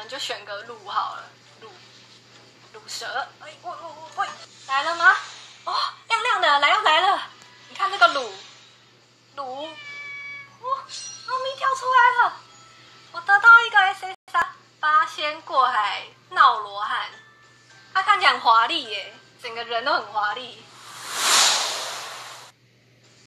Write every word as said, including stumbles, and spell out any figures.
们就选个卤好了，卤卤蛇。哎，喂喂喂喂，来了吗？哦，亮亮的，来了来了！你看这个卤卤，哦，猫咪跳出来了，我得到一个 S S R 八仙过海闹罗汉，它看起来很华丽耶，整个人都很华丽。